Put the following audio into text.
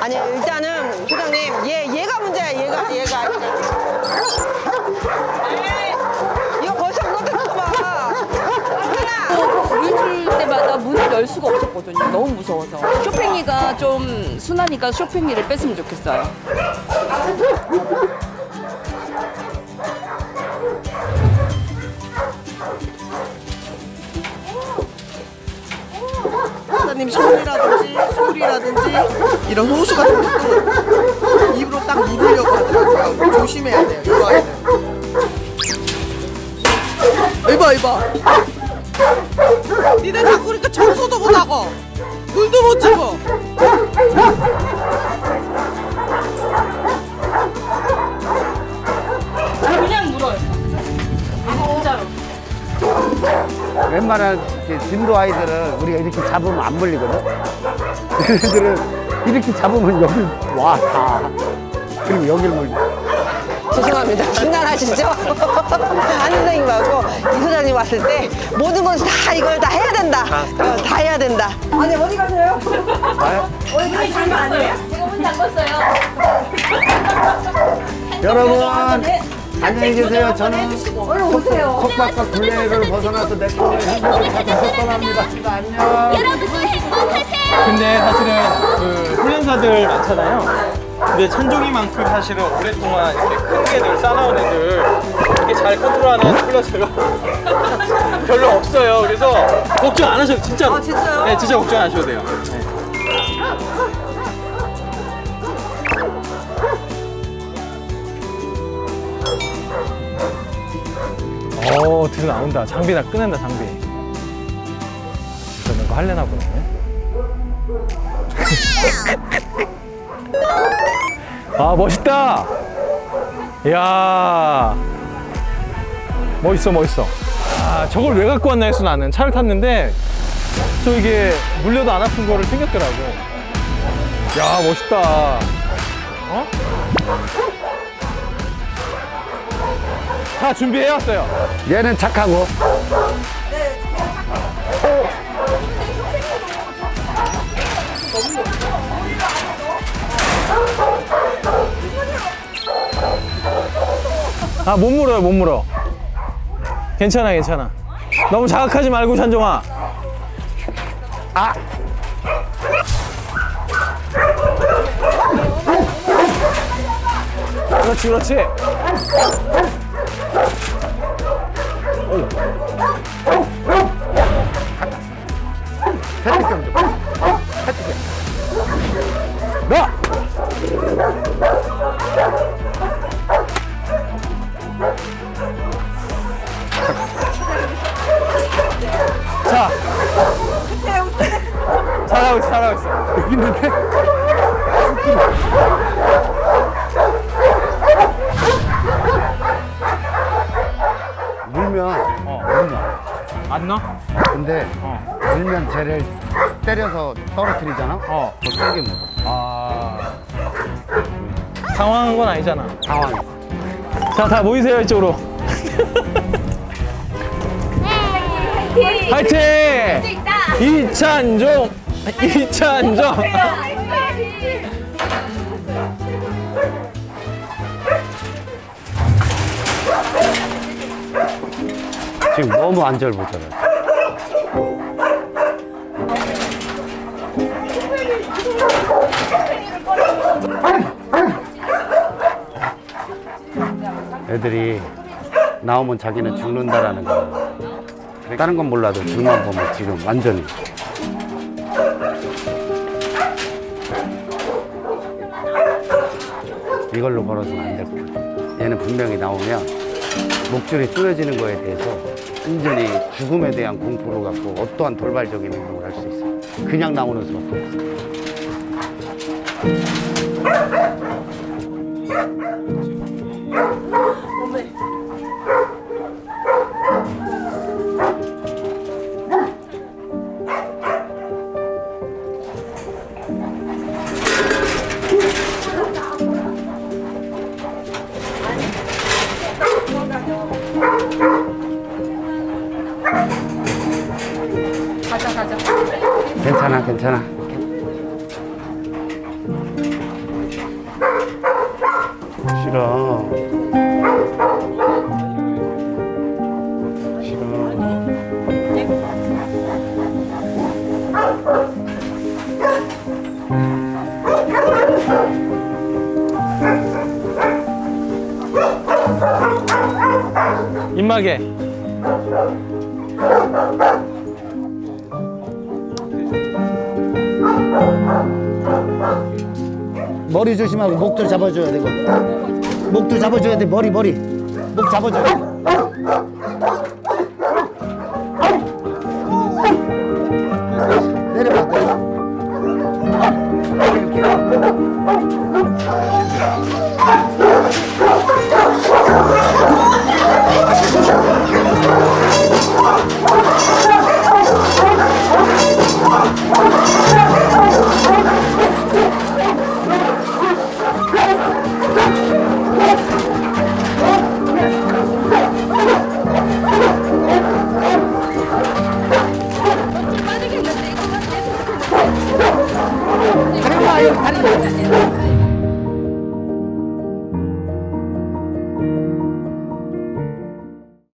아니 일단은 소장님 얘가 문제야 얘가. 이거 벌써 그거 뜯는 거 봐. 물 줄 때마다 문을 열 수가 없었거든요. 너무 무서워서. 쇼팽이가 좀 순하니까 쇼팽이를 뺐으면 좋겠어요. 사장님 손이라든지 소리라든지 이런 호수 같은 것도 입으로 딱 누르려고 하더라고요. 조심해야 돼요, 이거 아이는. 이봐. 니네 자꾸 그러니까 청소도 못하고 물도 못 주고. 그냥 물어요. 진짜로. 웬만한 진도 아이들은 우리가 이렇게 잡으면 안 물리거든. 얘네들은 이렇게 잡으면 여기 와 다. 그리고 여기를 물려. 죄송합니다. 장난하시죠? 한 선생님하고 이 소장님 왔을 때 모든 건 다 이걸 다 해야 된다. 다 해야 된다. 아니 어디 가세요? 문이 잠갔어요. 제가 문 잠갔어요. 여러분 안녕히 계세요. 저는 속박과 굴레를 벗어나서 내 꿈을 행복을 찾아서 떠납니다. 안녕. 여러분도 행복하세요. 근데 사실은 그 훈련사들 많잖아요. 근데 찬종이만큼 사실은 오랫동안 이렇게 큰 개들 싸나운 애들 이렇게 잘 컨트롤하는 훈련사가 별로 없어요. 그래서 걱정 안 하셔도 진짜로. 아, 진짜요? 네, 진짜 걱정 안 하셔도 돼요. 네. 뒤로 나온다. 장비나 꺼낸다, 장비. 진짜 뭔가 할래나 보네. 아, 멋있다! 이야. 멋있어. 아, 저걸 왜 갖고 왔나 했어, 나는. 차를 탔는데, 저 이게 물려도 안 아픈 거를 챙겼더라고. 야, 멋있다. 어? 다 준비해왔어요. 얘는 착하고. 아, 못 물어. 괜찮아. 너무 자극하지 말고, 찬종아. 아. 그렇지. 패티경 좀. 패티경. 너! 자. 잘하고 있어. 여기 있는데? 물면 안 넣어? 근데 물면 쟤를 때려서 떨어뜨리잖아? 더 세게 물어. 아. 당황한 건 아니잖아. 당황해. 자, 다 모이세요, 이쪽으로. 화이팅! 이찬종! 지금 너무 안절부절해. 애들이 나오면 자기는 죽는다라는 거야. 다른 건 몰라도 줄만 보면 지금 완전히. 이걸로 걸어서는 안 될 것 같아. 얘는 분명히 나오면 목줄이 쪼여지는 거에 대해서 완전히 죽음에 대한 공포를 갖고 어떠한 돌발적인 행동을 할 수 있어. 그냥 나오는 수밖에 없어. 가자. 괜찮아. 싫어. 싫어. 입마개. 머리 조심하고 목도 잡아줘야 되고. 목도 잡아줘야 돼. 머리. 목 잡아줘야 돼. 내려봐. 이렇게.